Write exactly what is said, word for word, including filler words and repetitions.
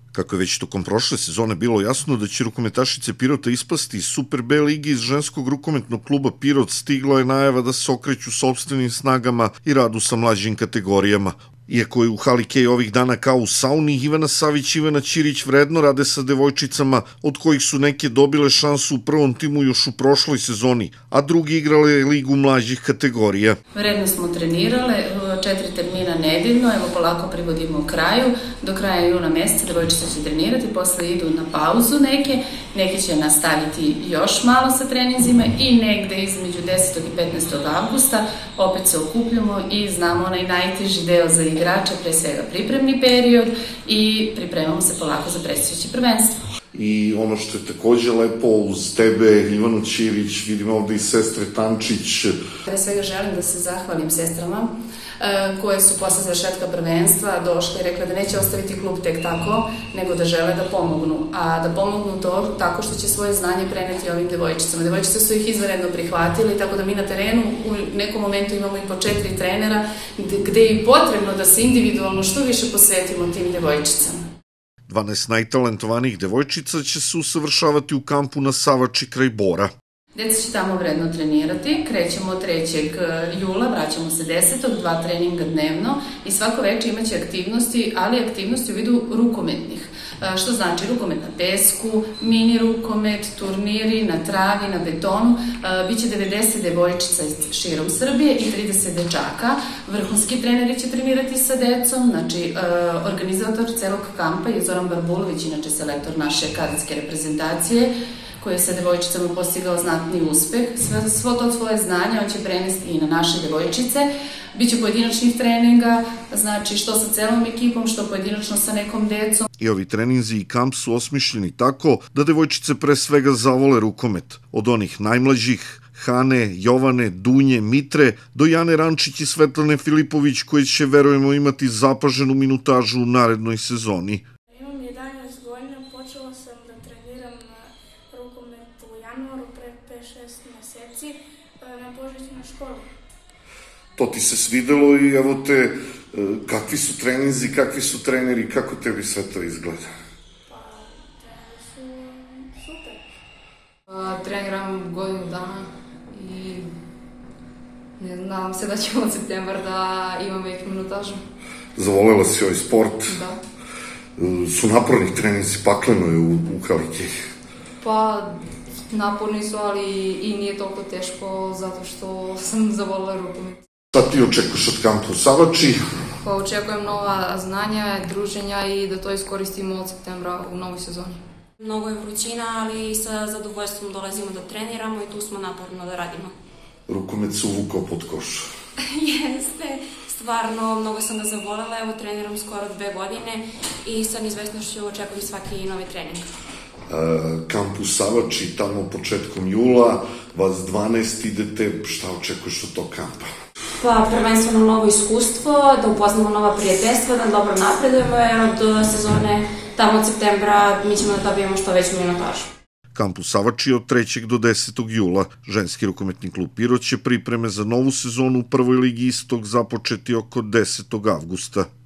Kako je već tokom prošle sezone bilo jasno da će rukometašice Pirota ispasti iz Super B ligi, iz ženskog rukometnog kluba Pirot stigla je najava da se okreću sopstvenim snagama i radu sa mlađim kategorijama. Iako je u hali Kej ovih dana kao u sauni, Ivana Savić i Ivana Ćirić vredno rade sa devojčicama, od kojih su neke dobile šansu u prvom timu još u prošloj sezoni, a drugi igrale ligu mlađih kategorija. Vredno smo trenirale, četiri termina nedeljno, evo polako privodimo kraju, do kraja juna meseca devojčice će trenirati, posle idu na pauzu neke, neke će nastaviti još malo sa treninzima i negde između desetog i petnaestog avgusta opet se okupljamo i znamo onaj najteži deo za igrača, pre svega pripremni period i pripremamo se polako za predstojeće prvenstvo. I ono što je takođe lepo uz tebe, Ivanu Ćirić, vidimo ovde i sestre Tančić. Pre svega želim da se zahvalim sestrama koje su posle završetka prvenstva došle i rekle da neće ostaviti klub tek tako, nego da žele da pomognu. A da pomognu to tako što će svoje znanje preneti ovim devojčicama. Devojčice su ih izvanredno prihvatili, tako da mi na terenu u nekom momentu imamo i po četiri trenera, gde je potrebno da se individualno što više posvetimo tim devojčicama. dvanaest najtalentovanijih devojčica će se usavršavati u kampu na Savači kraj Bora. Deca će tamo vredno trenirati, krećemo od trećeg jula, vraćamo se desetog, dva treninga dnevno i svako veče imaće aktivnosti, ali aktivnosti u vidu rukometnih. Što znači rukomet na pesku, mini rukomet, turniri na travi, na betonu. Biće devedeset devojčica širom Srbije i trideset dečaka. Vrhunski treneri će trenirati sa decom, znači organizator celog kampa je Zoran Barbulović, inače selektor naše kadetske reprezentacije, koji je sa devojčicama postigao znatni uspeh. Svo to svoje znanje on će prenesti i na naše devojčice. Biće pojedinačnih treninga, znači što sa celom ekipom, što pojedinačno sa nekom decom. I ovi treninzi i kamp su osmišljeni tako da devojčice pre svega zavole rukomet. Od onih najmlađih, Hane, Jovane, Dunje, Mitre, do Jane Rančić i Svetlane Filipović, koje će, verujemo, imati zapaženu minutažu u narednoj sezoni. Imam jedanaest godina, počela sam da treniram rukomet u januaru pre pet šest meseci na Božićnoj školi. To ti se svidelo i evo te, kakvi su treninzi, kakvi su treneri, kako tebi sve to izgleda? Pa, treneri su super. Treniram godinu dana i nadam se da ćemo od septembra da imam već minutažu. Zavolela si ovaj sport? Da. Su naporni treninzi, pakleno je u, u hali Kej? Pa, naporni su, ali i nije toliko teško zato što sam zavolila rukomet. Šta ti očekuješ od kampa u Savači? Pa očekujem nova znanja, druženja i da to iskoristimo od septembra u novoj sezoni. Mnogo je vrućina, ali sa zadovoljstvom dolazimo da treniramo i tu smo naporno da radimo. Rukomet se uvukao pod koš. Jeste, stvarno, mnogo sam ga zavolela, evo treniram skoro dve godine i sa neizvesnošću očekujem svaki novi trening. Kamp u Savači, tamo početkom jula, vas dvanaest idete, šta očekuješ od tog kampa? Pa, prvenstveno novo iskustvo, da upoznamo nova prijateljstva, da dobro napredujemo, jer od sezone tamo od septembra mi ćemo da dobijemo što veću minutažu. Kamp u Savači od trećeg do desetog jula. Ženski rukometni klub Pirot će pripreme za novu sezonu u prvoj ligi istog započeti oko desetog avgusta.